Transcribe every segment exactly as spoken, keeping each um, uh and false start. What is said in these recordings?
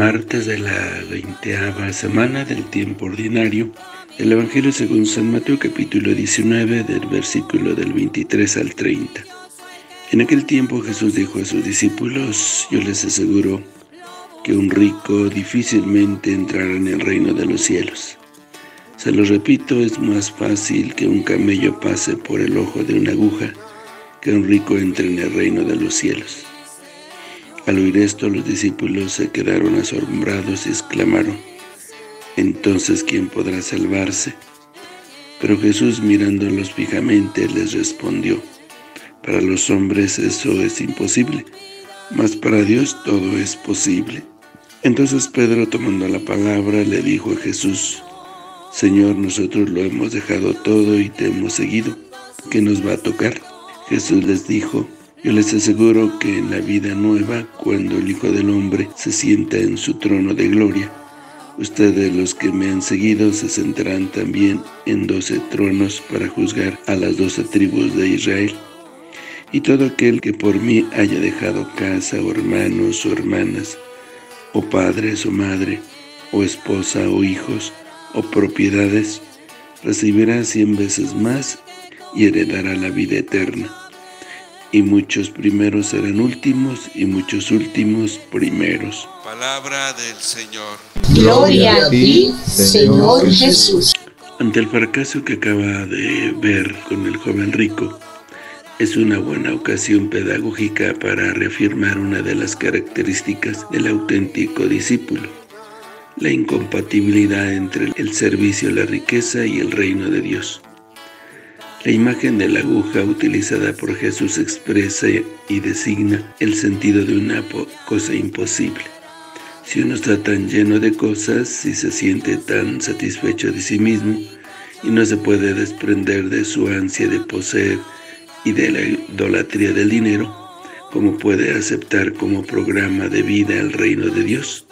martes de la veinteava semana del tiempo ordinario. El Evangelio según San Mateo, capítulo diecinueve, del versículo del veintitrés al treinta. En aquel tiempo Jesús dijo a sus discípulos: yo les aseguro que un rico difícilmente entrará en el reino de los cielos. Se lo repito, es más fácil que un camello pase por el ojo de una aguja que un rico entre en el reino de los cielos. Al oír esto, los discípulos se quedaron asombrados y exclamaron: ¿entonces quién podrá salvarse? Pero Jesús, mirándolos fijamente, les respondió: para los hombres eso es imposible, mas para Dios todo es posible. Entonces Pedro, tomando la palabra, le dijo a Jesús: Señor, nosotros lo hemos dejado todo y te hemos seguido. ¿Qué nos va a tocar? Jesús les dijo: yo les aseguro que en la vida nueva, cuando el Hijo del Hombre se sienta en su trono de gloria, ustedes, los que me han seguido, se sentarán también en doce tronos para juzgar a las doce tribus de Israel. Y todo aquel que por mí haya dejado casa, o hermanos, o hermanas, o padres, o madre, o esposa, o hijos, o propiedades, recibirá cien veces más y heredará la vida eterna. Y muchos primeros serán últimos, y muchos últimos primeros. Palabra del Señor. Gloria a ti, Señor Jesús. Ante el fracaso que acaba de ver con el joven rico, es una buena ocasión pedagógica para reafirmar una de las características del auténtico discípulo: la incompatibilidad entre el servicio a la riqueza y el reino de Dios. La imagen de la aguja utilizada por Jesús expresa y designa el sentido de una cosa imposible. Si uno está tan lleno de cosas, si se siente tan satisfecho de sí mismo y no se puede desprender de su ansia de poseer y de la idolatría del dinero, ¿cómo puede aceptar como programa de vida el reino de Dios?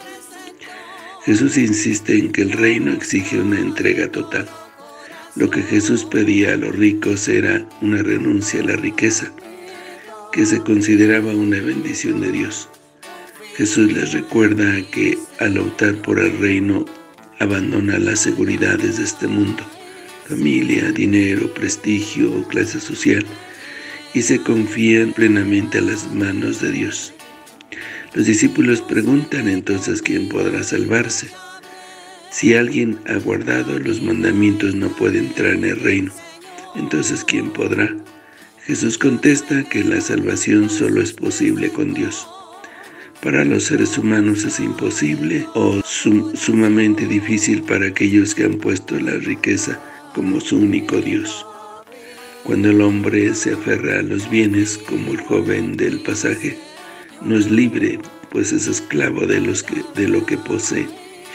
Jesús insiste en que el reino exige una entrega total. Lo que Jesús pedía a los ricos era una renuncia a la riqueza, que se consideraba una bendición de Dios. Jesús les recuerda que al optar por el reino, abandona las seguridades de este mundo, familia, dinero, prestigio o clase social, y se confían plenamente a las manos de Dios. Los discípulos preguntan entonces quién podrá salvarse. Si alguien ha guardado los mandamientos no puede entrar en el reino. Entonces, ¿quién podrá? Jesús contesta que la salvación solo es posible con Dios. Para los seres humanos es imposible o sum sumamente difícil para aquellos que han puesto la riqueza como su único Dios. Cuando el hombre se aferra a los bienes, como el joven del pasaje, no es libre, pues es esclavo de, los que, de lo que posee.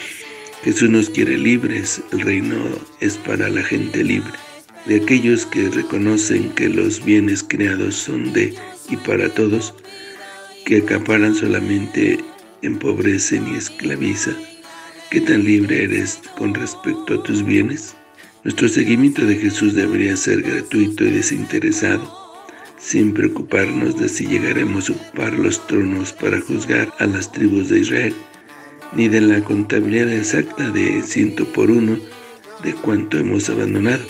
Jesús nos quiere libres. El reino es para la gente libre, de aquellos que reconocen que los bienes creados son de y para todos, que acaparan solamente empobrecen y esclavizan. ¿Qué tan libre eres con respecto a tus bienes? Nuestro seguimiento de Jesús debería ser gratuito y desinteresado, sin preocuparnos de si llegaremos a ocupar los tronos para juzgar a las tribus de Israel, ni de la contabilidad exacta de ciento por uno de cuánto hemos abandonado.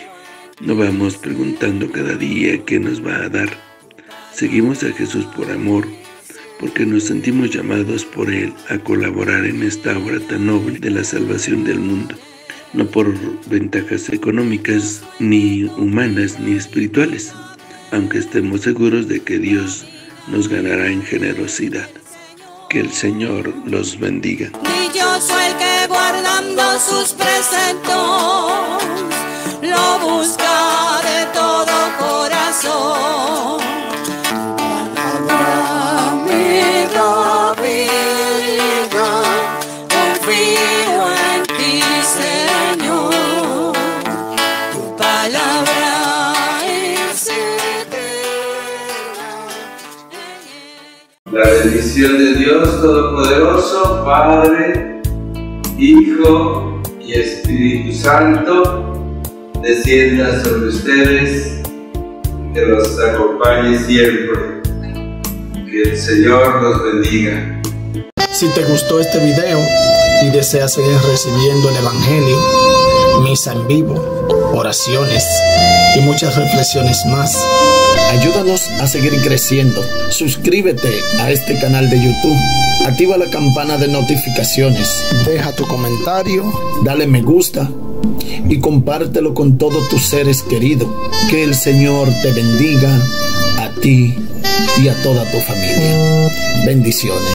No vamos preguntando cada día qué nos va a dar. Seguimos a Jesús por amor, porque nos sentimos llamados por Él a colaborar en esta obra tan noble de la salvación del mundo, no por ventajas económicas, ni humanas, ni espirituales, aunque estemos seguros de que Dios nos ganará en generosidad. Que el Señor los bendiga. Dichoso el que guardando sus preceptos lo busca de todo corazón. Palabra mi vida, confío en ti, Señor. Tu palabra es eterna. La bendición de Dios Todopoderoso, Padre, Hijo y Espíritu Santo, descienda sobre ustedes, que los acompañe siempre. Que el Señor los bendiga. Si te gustó este video y deseas seguir recibiendo el Evangelio, misa en vivo, oraciones y muchas reflexiones más, ayúdanos a seguir creciendo. Suscríbete a este canal de YouTube, activa la campana de notificaciones, deja tu comentario, dale me gusta y compártelo con todos tus seres queridos. Que el Señor te bendiga a ti y a toda tu familia. Bendiciones.